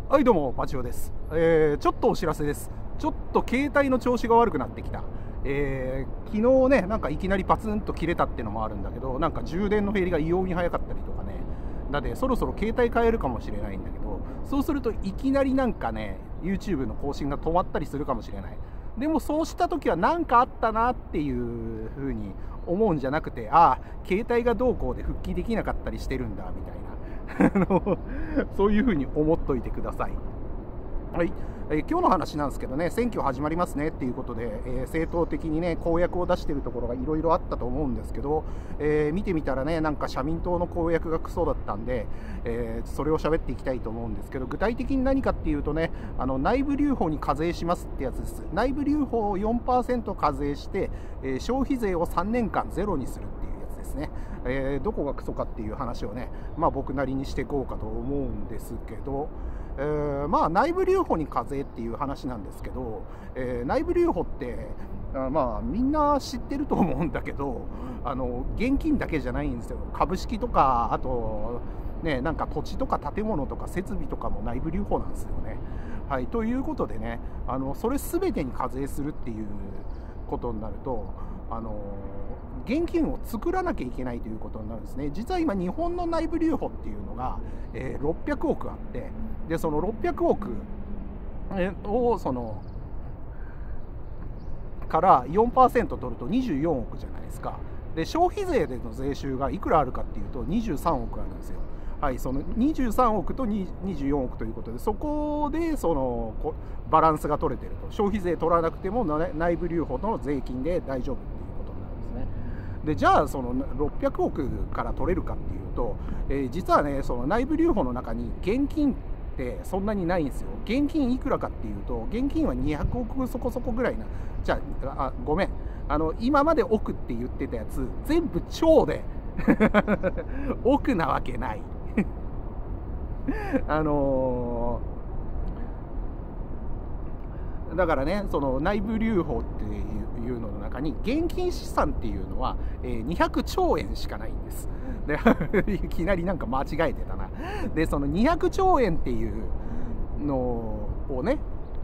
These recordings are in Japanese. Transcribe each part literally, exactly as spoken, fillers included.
はい、どうも、パチオです。えー、ちょっとお知らせです。ちょっと携帯の調子が悪くなってきた。えー、昨日ね、なんかいきなりパツンと切れたっていうのもあるんだけど、なんか充電の減りが異様に早かったりとかね。だってそろそろ携帯変えるかもしれないんだけど、そうするといきなりなんかね、YouTube の更新が止まったりするかもしれない。でもそうした時は何かあったなっていう風に思うんじゃなくて、ああ、携帯がどうこうで復帰できなかったりしてるんだみたいな。あのそういう風に思っといてください。はい、えー、今日の話なんですけどね、選挙始まりますねっていうことで、えー、政党的にね公約を出しているところがいろいろあったと思うんですけど、えー、見てみたらね、なんか社民党の公約がクソだったんで、えー、それを喋っていきたいと思うんですけど、具体的に何かっていうとね、あの内部留保に課税しますってやつです。内部留保を よんパーセント 課税して、えー、消費税をさんねんかんゼロにするっていうやつですね。えー、どこがクソかっていう話をね、まあ、僕なりにしていこうかと思うんですけど、えー、まあ内部留保に課税っていう話なんですけど、えー、内部留保ってあまあみんな知ってると思うんだけど、あの現金だけじゃないんですよ。株式とか、あとね、なんか土地とか建物とか設備とかも内部留保なんですよね。はい、ということでね、あのそれ全てに課税するっていうことになると、あの現金を作らなきゃいけないということになるんですね。実は今日本の内部留保っていうのが、えー、ろっぴゃくおくあって、でそのろっぴゃくおくをそのから よんパーセント 取るとにじゅうよんおくじゃないですか。で消費税での税収がいくらあるかっていうとにじゅうさんおくあるんですよ。はい、そのにじゅうさんおくとにじゅうよんおくということで、そこでそのバランスが取れてると。消費税取らなくても内部留保の税金で大丈夫っていうことになるんですね。でじゃあそのろっぴゃくおくから取れるかっていうと、えー、実はね、その内部留保の中に現金ってそんなにないんですよ。現金いくらかっていうと、現金はにひゃくおくそこそこぐらいな。じゃあ、あごめんあの今まで億って言ってたやつ全部超で億なわけないあのー、だからね、その内部留保っていうのの中に現金資産っていうのは、えー、にひゃくちょうえんしかないんです。でいきなりなんか間違えてたな。でそのにひゃくちょうえんっていうのをね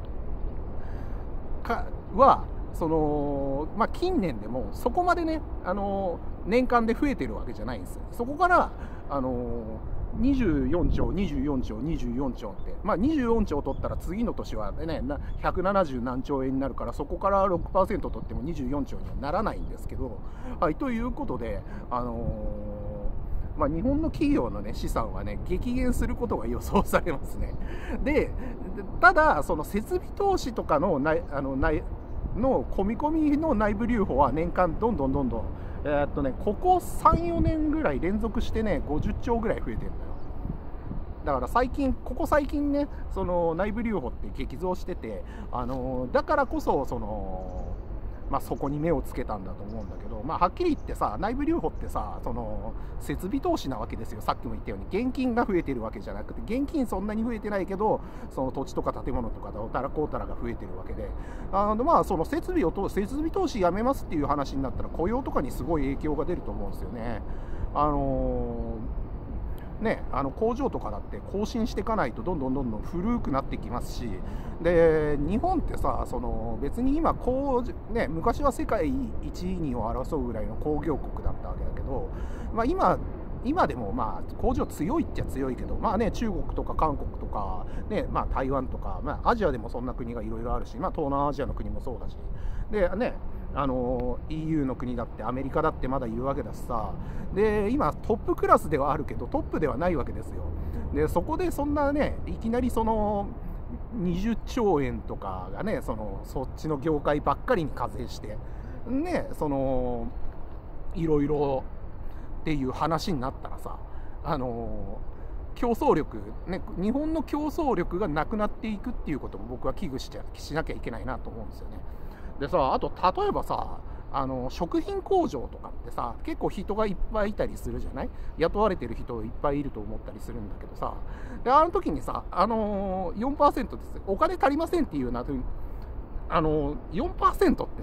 かはその、まあ、近年でもそこまでね、あの年間で増えてるわけじゃないんですよ。そこからあのにじゅうよんちょうにじゅうよんちょうにじゅうよんちょうって、まあ、にじゅうよんちょう取ったら次の年はねひゃくななじゅうなんちょうえんになるから、そこから ろくパーセント 取ってもにじゅうよんちょうにはならないんですけど、はい、ということで、あのーまあ、日本の企業の、ね、資産はね激減することが予想されますね。でただその設備投資とかのないあのないの込み込みの内部留保は年間どんどんどんどん、えーっとね、ここさん、よねんぐらい連続してねごじゅっちょうぐらい増えてるのよ。だから最近ここ最近ね、その内部留保って激増してて、あのー、だからこそそのまあ、そこに目をつけたんだと思うんだけど、まあ、はっきり言ってさ、内部留保ってさ、その設備投資なわけですよ。さっきも言ったように現金が増えてるわけじゃなくて、現金そんなに増えてないけど、その土地とか建物とかおたらこうたらが増えてるわけで、あのまあその設備をと設備投資やめますっていう話になったら雇用とかにすごい影響が出ると思うんですよね。あのーね、あの工場とかだって更新していかないとどんどんどんどん古くなってきますし、で日本ってさ、その別に今こう、ね、昔は世界いちいにを争うぐらいの工業国だったわけだけど、まあ、今今でもまあ工場強いっちゃ強いけど、まあね、中国とか韓国とか、ねまあ、台湾とか、まあ、アジアでもそんな国がいろいろあるし、まあ、東南アジアの国もそうだし、でねあの イーユー の国だってアメリカだってまだいるわけだしさ、で今トップクラスではあるけどトップではないわけですよ。でそこでそんなねいきなりそのにじゅっちょうえんとかがね、そのそっちの業界ばっかりに課税してね、そのいろいろっていう話になったらさ、あの競争力ね、日本の競争力がなくなっていくっていうことも僕は危惧しちゃしなきゃいけないなと思うんですよね。でさ、あと例えばさ、あの食品工場とかってさ結構人がいっぱいいたりするじゃない。雇われてる人いっぱいいると思ったりするんだけどさ、であの時にさ、あのー、よんパーセント ですお金足りませんっていうな、あのー、よんパーセント ってさ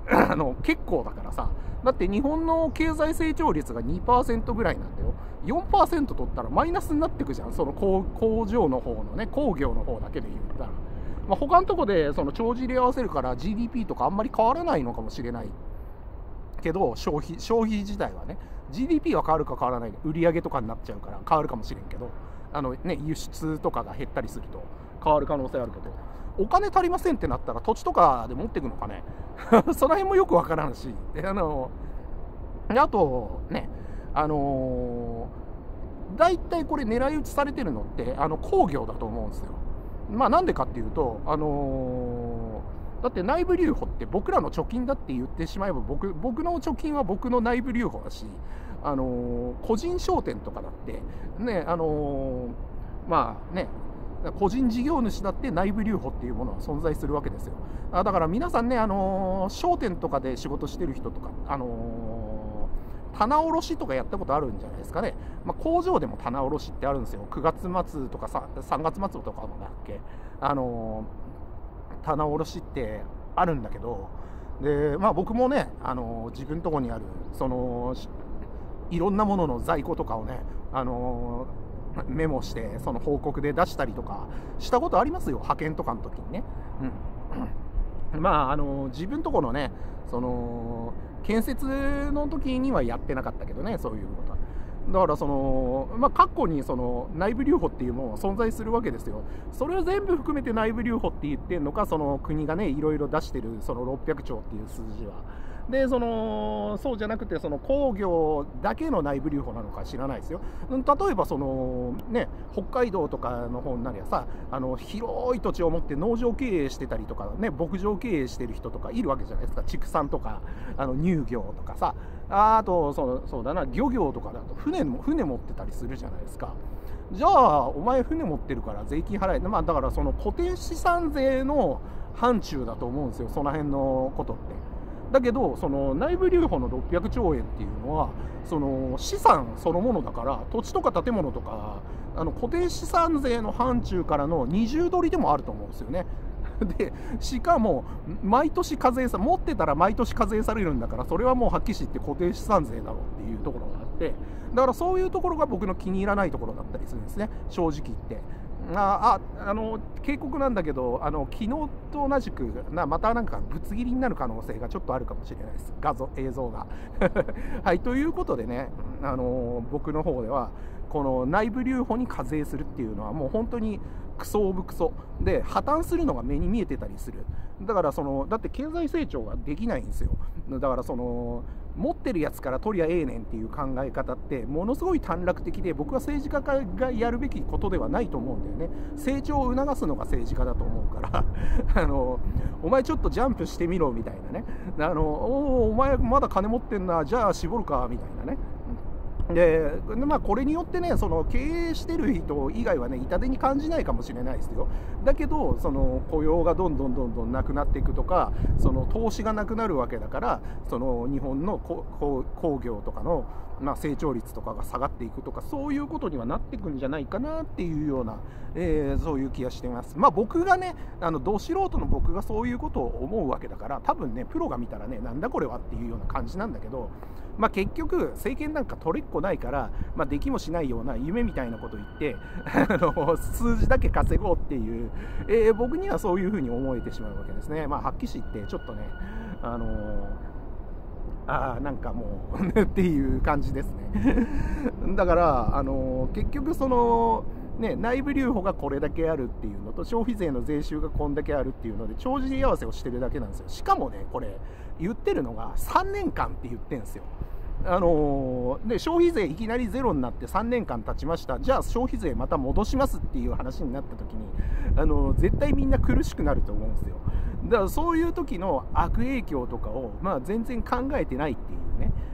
あの結構だからさ、だって日本の経済成長率が にパーセント ぐらいなんだよ。よんパーセント 取ったらマイナスになってくじゃん、その 工, 工場の方のね、工業の方だけで言ったら、まあ、他のとこでその帳尻合わせるから ジーディーピー とかあんまり変わらないのかもしれないけど、消費消費自体はね、 ジーディーピー は変わるか変わらない、売り上げとかになっちゃうから変わるかもしれんけど、あの、ね、輸出とかが減ったりすると変わる可能性あるけど、お金足りませんってなったら土地とかで持っていくのかねその辺もよくわからんし、あのあとね、あのー、大体これ狙い撃ちされてるのってあの工業だと思うんですよ。まあなんでかっていうと、あのー、だって内部留保って僕らの貯金だって言ってしまえば、僕僕の貯金は僕の内部留保だし、あのー、個人商店とかだってね、あのー、まあね、個人事業主だって内部留保っていうものは存在するわけですよ。あだから皆さんね、あのー、商店とかで仕事してる人とか、あのー、棚卸しとかやったことあるんじゃないですかね。まあ、工場でも棚卸しってあるんですよ。くがつ末とかさんがつ末とかもだっけ、あのー、棚卸しってあるんだけど、で、まあ、僕もね、あのー、自分のとこにあるそのいろんなものの在庫とかをね、あのーメモしてその報告で出したりとかしたことありますよ、派遣とかの時にね。うん、まああの自分とこのね、その建設の時にはやってなかったけどね、そういうことは。だからそのまあ過去にその内部留保っていうものが存在するわけですよ。それを全部含めて内部留保って言ってんのか、その国がねいろいろ出してるそのろっぴゃくちょうっていう数字は。でそのそうじゃなくて、その工業だけの内部留保なのか知らないですよ。例えばその、ね、北海道とかの方になりゃさ、あの広い土地を持って農場経営してたりとか、ね、牧場経営してる人とかいるわけじゃないですか。畜産とかあの乳業とかさ、あとそのそうだな、漁業とかだと船も船持ってたりするじゃないですか。じゃあお前船持ってるから税金払え、まあ、だからその固定資産税の範疇だと思うんですよ、その辺のことって。だけどその内部留保のろっぴゃくちょうえんっていうのはその資産そのものだから、土地とか建物とかあの固定資産税の範疇からの二重取りでもあると思うんですよね。でしかも毎年課税さ持ってたら毎年課税されるんだから、それはもうはっきり言って固定資産税だろうっていうところがあって、だからそういうところが僕の気に入らないところだったりするんですね、正直言って。あああの警告なんだけど、あの昨日と同じくなまたなんかぶつ切りになる可能性がちょっとあるかもしれないです、画像映像がはい、ということでね、あの僕の方ではこの内部留保に課税するっていうのはもう本当にクソオブクソで、破綻するのが目に見えてたりする。だからそのだって経済成長ができないんですよ。だからその持ってるやつから取りゃええねんっていう考え方ってものすごい短絡的で、僕は政治家がやるべきことではないと思うんだよね。成長を促すのが政治家だと思うからあのお前ちょっとジャンプしてみろみたいなね、あの お, お前まだ金持ってんな、じゃあ絞るかみたいなね。でまあ、これによってね、その経営してる人以外はね痛手に感じないかもしれないですよ。だけどその雇用がどんどんどんどんなくなっていくとか、その投資がなくなるわけだから、その日本の工業とかの、まあ、成長率とかが下がっていくとか、そういうことにはなっていくんじゃないかなっていうような、えー、そういう気がしています。まあ僕がね、あのど素人の僕がそういうことを思うわけだから、多分ねプロが見たらねなんだこれはっていうような感じなんだけど、まあ、結局政権なんか取れっこないから、まあ、できもしないような夢みたいなこと言ってあの数字だけ稼ごうっていう、えー、僕にはそういうふうに思えてしまうわけですね。まあはっきり言ってちょっとね、あのー、あなんかもうっていう感じですねだから、あのー、結局そのね、内部留保がこれだけあるっていうのと消費税の税収がこんだけあるっていうので帳尻合わせをしてるだけなんですよ。しかもねこれ言ってるのがさんねんかんって言ってるんですよ。あのー、で消費税いきなりゼロになってさんねんかん経ちました、じゃあ消費税また戻しますっていう話になった時に、あのー、絶対みんな苦しくなると思うんですよ。だからそういう時の悪影響とかを、まあ、全然考えてないっていうね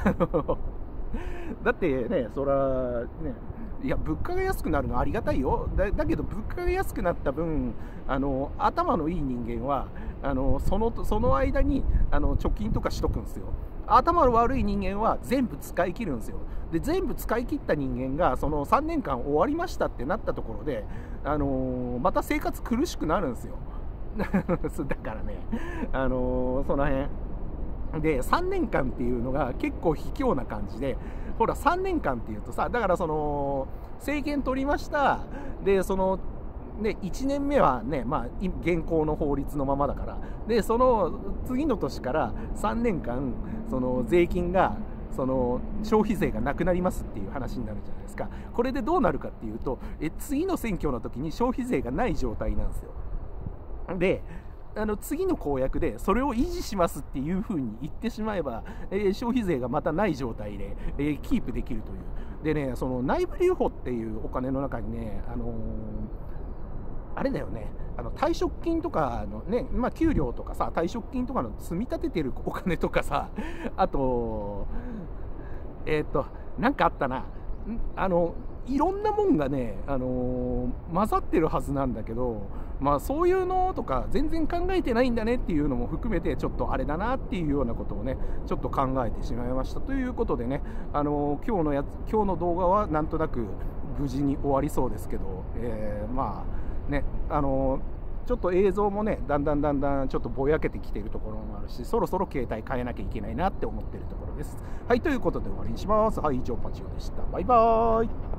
だってね、そらね、いや物価が安くなるのはありがたいよ。 だ, だけど物価が安くなった分、あの頭のいい人間はあの そ, のその間にあの貯金とかしとくんですよ。頭の悪い人間は全部使い切るんですよ。で全部使い切った人間がそのさんねんかん終わりましたってなったところで、あのまた生活苦しくなるんですよだからね、あのその辺でさんねんかんっていうのが結構卑怯な感じで、ほらさんねんかんっていうとさ、だからその政権取りました、でそのね、いちねんめはね、まあ、現行の法律のままだから、でその次の年からさんねんかんその税金がその消費税がなくなりますっていう話になるじゃないですか。これでどうなるかっていうと、え次の選挙の時に消費税がない状態なんですよ。であの次の公約でそれを維持しますっていう風に言ってしまえば、えー、消費税がまたない状態で、えー、キープできるという。でね、その内部留保っていうお金の中にね、あのーあれだよね、あの退職金とかのね、まあ、給料とかさ、退職金とかの積み立ててるお金とかさ、あと、えっ、ー、と、なんかあったな、あの、いろんなもんがね、あのー、混ざってるはずなんだけど、まあそういうのとか全然考えてないんだねっていうのも含めて、ちょっとあれだなっていうようなことをね、ちょっと考えてしまいました。ということでね、あのー、今日のやつ、今日の動画はなんとなく無事に終わりそうですけど、えー、まあ、ね、あのー、ちょっと映像もね、だんだんだんだんちょっとぼやけてきているところもあるし、そろそろ携帯変えなきゃいけないなって思っているところです。はい、ということで終わりにします。はい、以上パチオでした。バイバーイ。